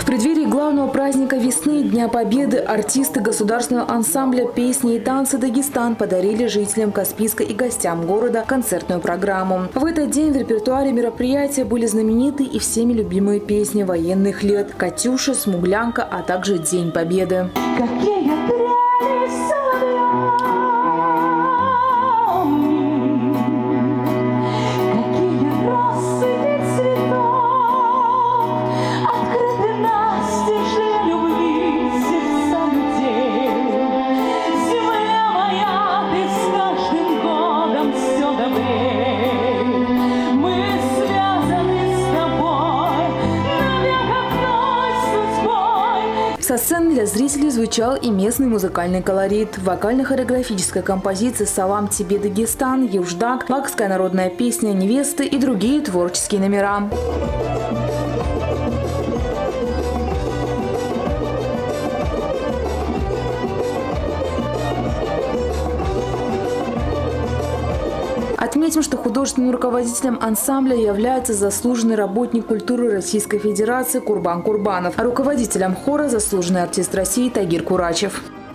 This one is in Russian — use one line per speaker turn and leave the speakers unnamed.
преддверии главного праздника весны, Дня Победы, артисты государственного ансамбля «Песни и танцы Дагестан» подарили жителям Каспийска и гостям города концертную программу. В этот день в репертуаре мероприятия были знамениты и всеми любимые песни военных лет «Катюша», «Смуглянка», а также «День Победы». Со сцены для зрителей звучал и местный музыкальный колорит. Вокально-хореографическая композиция «Салам тебе, Дагестан», «Юждак», лакская народная песня «Невесты» и другие творческие номера. Отметим, что художественным руководителем ансамбля является заслуженный работник культуры Российской Федерации Курбан Курбанов, а руководителем хора – заслуженный артист России Тагир Курачев.